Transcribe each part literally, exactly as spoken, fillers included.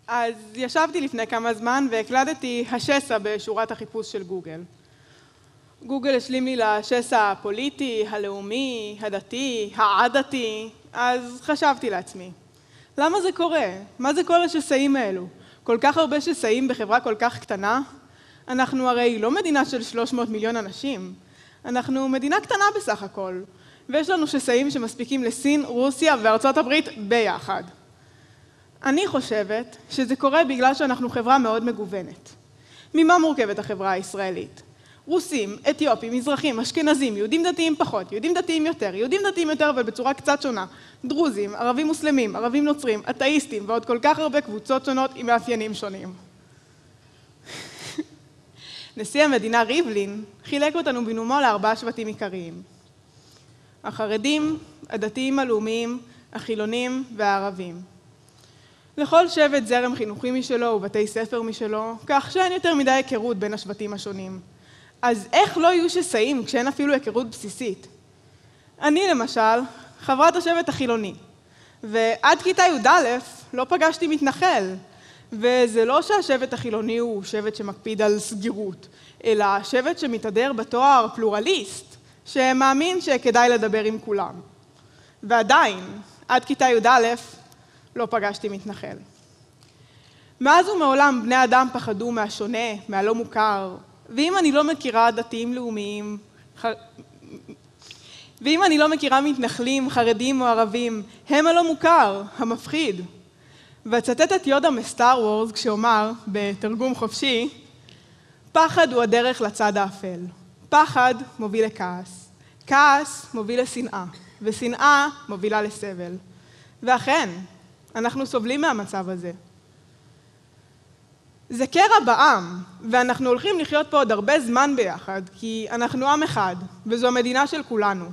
אז ישבתי לפני כמה זמן והקלדתי השסע בשורת החיפוש של גוגל. גוגל השלים לי לשסע הפוליטי, הלאומי, הדתי, העדתי, אז חשבתי לעצמי. למה זה קורה? מה זה כל השסעים האלו? כל כך הרבה שסעים בחברה כל כך קטנה? אנחנו הרי לא מדינה של שלוש מאות מיליון אנשים. אנחנו מדינה קטנה בסך הכל. ויש לנו שסעים שמספיקים לסין, רוסיה וארצות הברית ביחד. אני חושבת שזה קורה בגלל שאנחנו חברה מאוד מגוונת. ממה מורכבת החברה הישראלית? רוסים, אתיופים, מזרחים, אשכנזים, יהודים דתיים פחות, יהודים דתיים יותר, יהודים דתיים יותר אבל בצורה קצת שונה, דרוזים, ערבים מוסלמים, ערבים נוצרים, אתאיסטים ועוד כל כך הרבה קבוצות שונות עם מאפיינים שונים. נשיא המדינה ריבלין חילק אותנו בנאומו לארבעה שבטים עיקריים. החרדים, הדתיים הלאומיים, החילונים והערבים. לכל שבט זרם חינוכי משלו ובתי ספר משלו, כך שאין יותר מדי היכרות בין השבטים השונים. אז איך לא יהיו שסעים כשאין אפילו היכרות בסיסית? אני למשל, חברת השבט החילוני, ועד כיתה י"א לא פגשתי מתנחל, וזה לא שהשבט החילוני הוא שבט שמקפיד על סגירות, אלא שבט שמתהדר בתואר פלורליסט, שמאמין שכדאי לדבר עם כולם. ועדיין, עד כיתה י"א לא פגשתי מתנחל. מאז ומעולם בני אדם פחדו מהשונה, מהלא מוכר, ואם אני לא מכירה דתיים לאומיים, ח... ואם אני לא מכירה מתנחלים, חרדים או ערבים, הם הלא מוכר, המפחיד. ואצטט את יודה מסטאר וורס כשאומר, בתרגום חופשי, פחד הוא הדרך לצד האפל. פחד מוביל לכעס. כעס מוביל לשנאה, ושנאה מובילה לסבל. ואכן, אנחנו סובלים מהמצב הזה. זה קרע בעם, ואנחנו הולכים לחיות פה עוד הרבה זמן ביחד, כי אנחנו עם אחד, וזו המדינה של כולנו.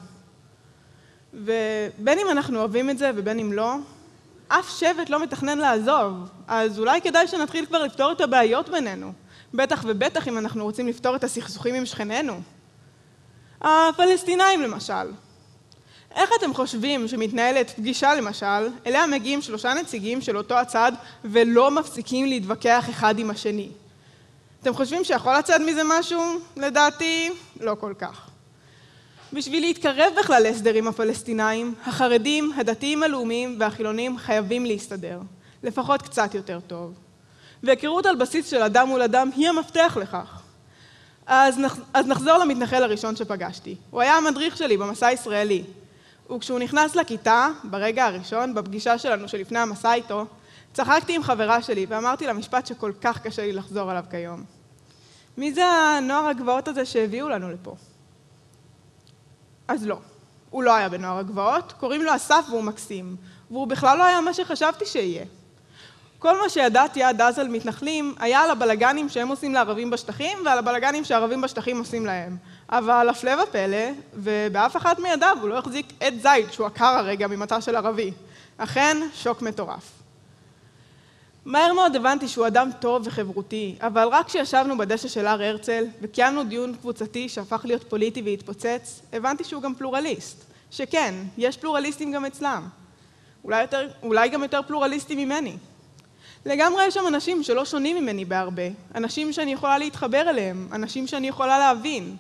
ובין אם אנחנו אוהבים את זה ובין אם לא, אף שבט לא מתכנן לעזוב, אז אולי כדאי שנתחיל כבר לפתור את הבעיות בינינו, בטח ובטח אם אנחנו רוצים לפתור את הסכסוכים עם שכנינו. הפלסטינאים למשל. איך אתם חושבים שמתנהלת פגישה למשל, אליה מגיעים שלושה נציגים של אותו הצד ולא מפסיקים להתווכח אחד עם השני? אתם חושבים שיכול לצאת מזה משהו? לדעתי, לא כל כך. בשביל להתקרב בכלל להסדרים הפלסטינאים, החרדים, הדתיים הלאומיים והחילונים חייבים להסתדר, לפחות קצת יותר טוב. והיכרות על בסיס של אדם מול אדם היא המפתח לכך. אז, נח... אז נחזור למתנחל הראשון שפגשתי. הוא היה המדריך שלי במסע הישראלי. וכשהוא נכנס לכיתה, ברגע הראשון, בפגישה שלנו שלפני המסע איתו, צחקתי עם חברה שלי ואמרתי לה משפט שכל כך קשה לי לחזור עליו כיום. מי זה הנוער הגבעות הזה שהביאו לנו לפה? אז לא, הוא לא היה בנוער הגבעות, קוראים לו אסף והוא מקסים, והוא בכלל לא היה מה שחשבתי שיהיה. כל מה שידעתי עד אז על מתנחלים היה על הבלגנים שהם עושים לערבים בשטחים ועל הבלגנים שהערבים בשטחים עושים להם. אבל הפלא ופלא, ובאף אחד מידיו הוא לא החזיק עט זית שהוא עקר הרגע ממטע של ערבי. אכן, שוק מטורף. מהר מאוד הבנתי שהוא אדם טוב וחברותי, אבל רק כשישבנו בדשא של הר הרצל וקיימנו דיון קבוצתי שהפך להיות פוליטי והתפוצץ, הבנתי שהוא גם פלורליסט. שכן, יש פלורליסטים גם אצלם. אולי, יותר, אולי גם יותר פלורליסטים ממני. לגמרי יש שם אנשים שלא שונים ממני בהרבה, אנשים שאני יכולה להתחבר אליהם, אנשים שאני יכולה להבין.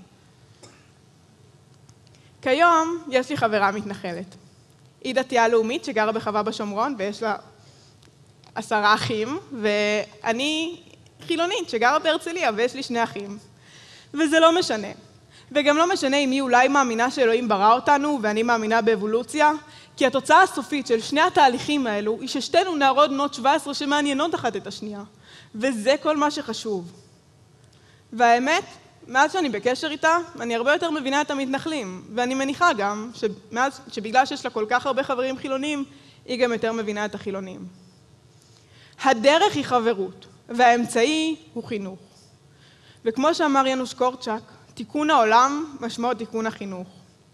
כיום יש לי חברה מתנחלת. היא דתייה לאומית שגרה בחווה בשומרון ויש לה עשרה אחים, ואני חילונית שגרה בהרצליה ויש לי שני אחים. וזה לא משנה. וגם לא משנה אם היא אולי מאמינה שאלוהים ברא אותנו ואני מאמינה באבולוציה, כי התוצאה הסופית של שני התהליכים האלו היא ששתינו נערות בנות שבע עשרה שמעניינות אחת את השנייה. וזה כל מה שחשוב. והאמת, מאז שאני בקשר איתה, אני הרבה יותר מבינה את המתנחלים, ואני מניחה גם שמאז, שבגלל שיש לה כל כך הרבה חברים חילונים, היא גם יותר מבינה את החילונים. הדרך היא חברות, והאמצעי הוא חינוך. וכמו שאמר ינוש קורצ'ק, תיקון העולם משמעו תיקון החינוך.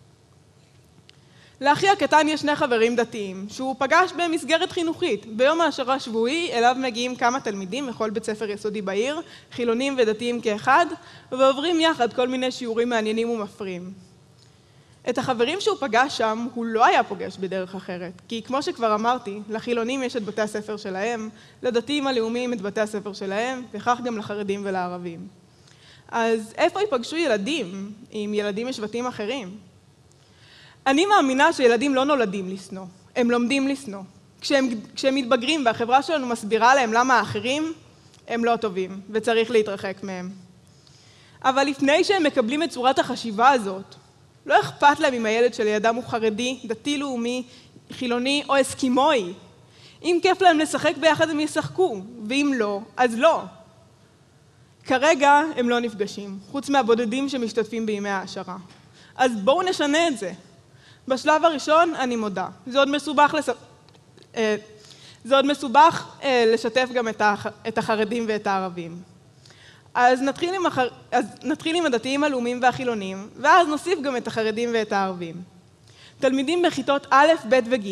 לאחי הקטן יש שני חברים דתיים, שהוא פגש במסגרת חינוכית. ביום העשרה השבועי אליו מגיעים כמה תלמידים מכל בית ספר יסודי בעיר, חילונים ודתיים כאחד, ועוברים יחד כל מיני שיעורים מעניינים ומפרים. את החברים שהוא פגש שם, הוא לא היה פוגש בדרך אחרת. כי כמו שכבר אמרתי, לחילונים יש את בתי הספר שלהם, לדתיים הלאומיים את בתי הספר שלהם, וכך גם לחרדים ולערבים. אז איפה ייפגשו ילדים עם ילדים משבטים אחרים? אני מאמינה שילדים לא נולדים לשנוא, הם לומדים לשנוא. כשהם, כשהם מתבגרים והחברה שלנו מסבירה להם למה האחרים, הם לא טובים וצריך להתרחק מהם. אבל לפני שהם מקבלים את צורת החשיבה הזאת, לא אכפת להם אם הילד שלידם הוא חרדי, דתי-לאומי, חילוני או אסקימוי. אם כיף להם לשחק ביחד הם ישחקו, ואם לא, אז לא. כרגע הם לא נפגשים, חוץ מהבודדים שמשתתפים בימי העשרה. אז בואו נשנה את זה. בשלב הראשון אני מודה. זה עוד מסובך, לס... זה עוד מסובך לשתף גם את החרדים ואת הערבים. אז נתחיל עם, החר... אז נתחיל עם הדתיים הלאומיים והחילונים, ואז נוסיף גם את החרדים ואת הערבים. תלמידים בכיתות א', ב' וג'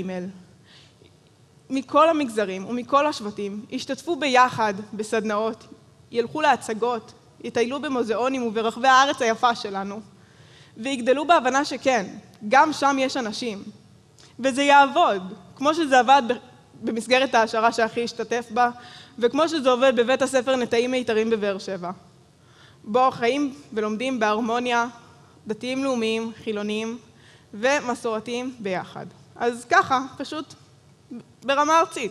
מכל המגזרים ומכל השבטים ישתתפו ביחד בסדנאות, ילכו להצגות, יטיילו במוזיאונים וברחבי הארץ היפה שלנו, ויגדלו בהבנה שכן, גם שם יש אנשים. וזה יעבוד, כמו שזה עבד במסגרת העשרה שהכי השתתף בה, וכמו שזה עובד בבית הספר נטעים מיתרים בבאר שבע. בו חיים ולומדים בהרמוניה, דתיים לאומיים, חילוניים ומסורתיים ביחד. אז ככה, פשוט ברמה ארצית.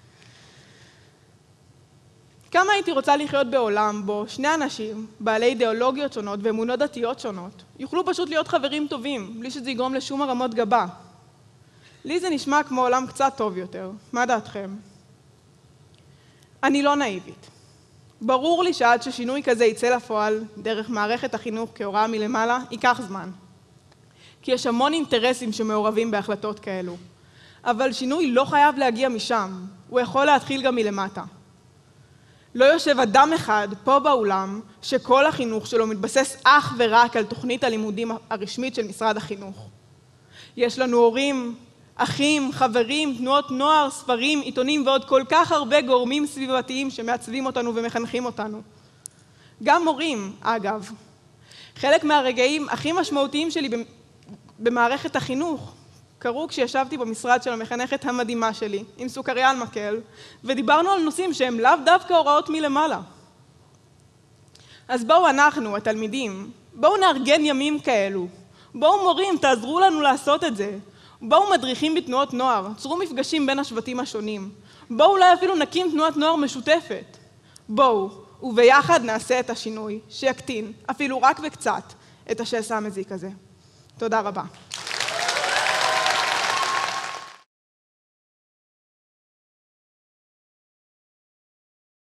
כמה הייתי רוצה לחיות בעולם בו שני אנשים, בעלי אידיאולוגיות שונות ואמונות דתיות שונות, יוכלו פשוט להיות חברים טובים, בלי שזה יגרום לשום הרמות גבה. לי זה נשמע כמו עולם קצת טוב יותר. מה דעתכם? אני לא נאיבית. ברור לי שעד ששינוי כזה יצא לפועל דרך מערכת החינוך כהוראה מלמעלה, ייקח זמן. כי יש המון אינטרסים שמעורבים בהחלטות כאלו. אבל שינוי לא חייב להגיע משם, הוא יכול להתחיל גם מלמטה. לא יושב אדם אחד פה באולם שכל החינוך שלו מתבסס אך ורק על תוכנית הלימודים הרשמית של משרד החינוך. יש לנו הורים, אחים, חברים, תנועות נוער, ספרים, עיתונים ועוד כל כך הרבה גורמים סביבתיים שמעצבים אותנו ומחנכים אותנו. גם מורים, אגב. חלק מהרגעים הכי משמעותיים שלי במערכת החינוך קרו כשישבתי במשרד של המחנכת המדהימה שלי, עם סוכריה על מקל, ודיברנו על נושאים שהם לאו דווקא הוראות מלמעלה. אז בואו אנחנו, התלמידים, בואו נארגן ימים כאלו. בואו מורים, תעזרו לנו לעשות את זה. בואו מדריכים בתנועות נוער, צרו מפגשים בין השבטים השונים. בואו אולי אפילו נקים תנועת נוער משותפת. בואו, וביחד נעשה את השינוי, שיקטין, אפילו רק וקצת, את השסע המזיק הזה. תודה רבה.